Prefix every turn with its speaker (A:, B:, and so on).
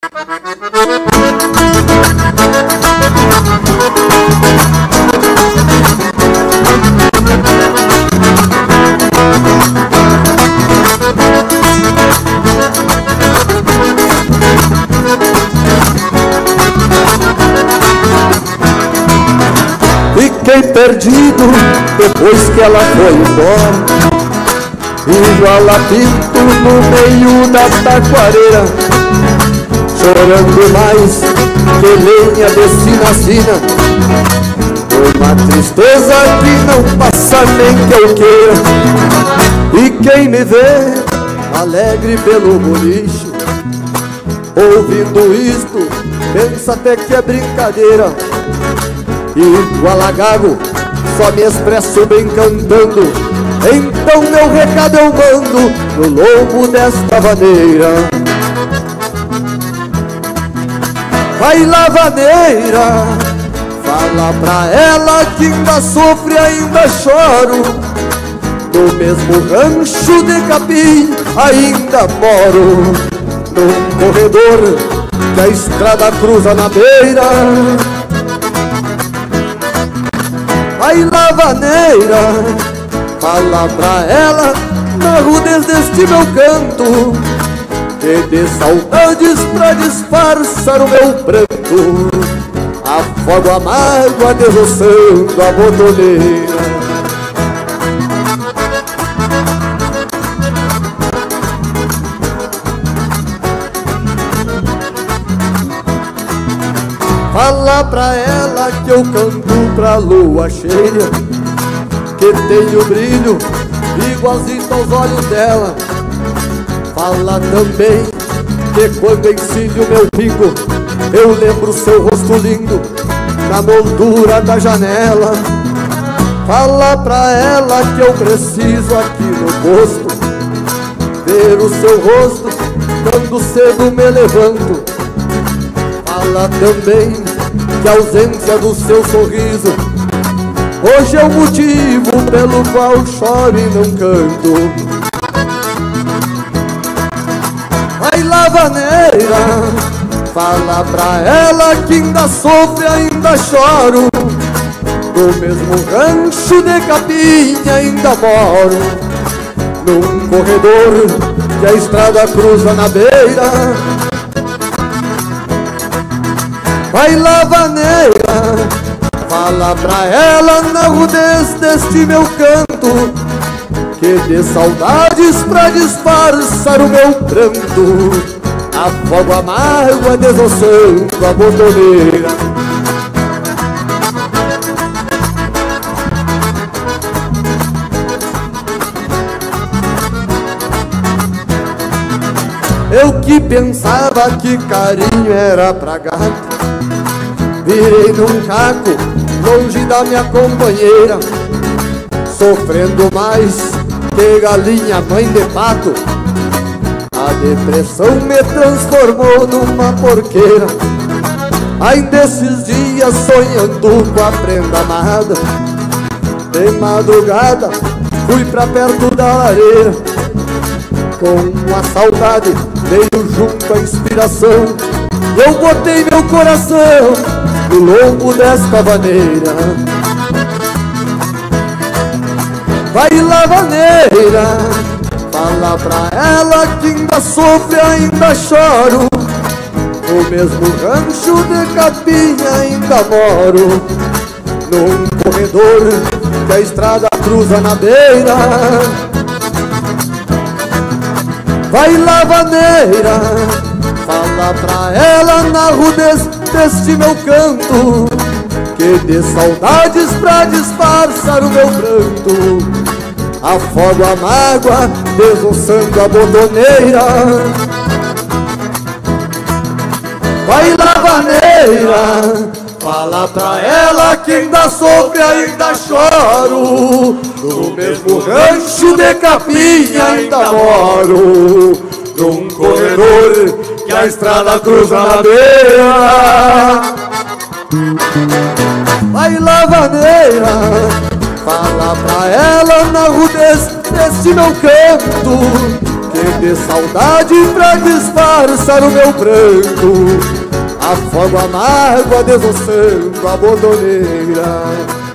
A: Fiquei perdido depois que ela foi embora, igual a pinto no meio da taquareira, chorando mais que lenha de sina-sina, uma tristeza que não passa nem que eu queira. E quem me vê alegre pelo boliche, ouvindo isto, pensa até que é brincadeira. Igual a gago, só me expresso bem cantando, então meu recado eu mando no lombo desta vaneira. Vai lavaneira, fala pra ela que ainda sofro e ainda choro, no mesmo rancho de capim ainda moro, num corredor que a estrada cruza na beira. Ai lavaneira, fala pra ela na rudez deste meu canto, que de saudades pra disfarçar o meu pranto, afogo a mágoa derroçando a botoneira. Fala pra ela que eu canto pra lua cheia, que tenho brilho igualzinho aos olhos dela. Fala também que quando ensino o meu pingo, eu lembro seu rosto lindo na moldura da janela. Fala pra ela que eu preciso aqui no posto ver o seu rosto quando cedo me levanto. Fala também que a ausência do seu sorriso hoje é o motivo pelo qual choro e não canto. Ai lavaneira, fala pra ela que ainda sofro e ainda choro, no mesmo rancho de capim ainda moro, num corredor que a estrada cruza na beira. Vai lavaneira, fala pra ela na rudez deste meu canto, que de saudades pra disfarçar o meu pranto, afogo a mágoa desossando a botoneira. Eu que pensava que carinho era pra gato, virei num caco longe da minha companheira, sofrendo mais que galinha mãe de pato. A depressão me transformou numa porqueira. Ainda esses dias sonhando com a prenda amada, de madrugada fui pra perto da lareira, com a saudade veio junto a inspiração, eu botei meu coração no lombo desta vaneira. Vai lavaneira, fala pra ela que ainda sofro e ainda choro, no mesmo rancho de capim ainda moro, num corredor que a estrada cruza na beira. Vai lavaneira, fala pra ela na rudez deste meu canto, que de saudades pra disfarçar o meu pranto, afogo a mágoa desossando a botoneira. Vai lavaneira, fala pra ela que ainda sofro e ainda choro, no mesmo rancho de capim ainda moro, num corredor que a estrada cruza na beira. Vai lavaneira, fala pra ela na rudez deste meu canto, E de saudade pra disfarçar o meu pranto, afogo a mágoa desossando a bordoneira.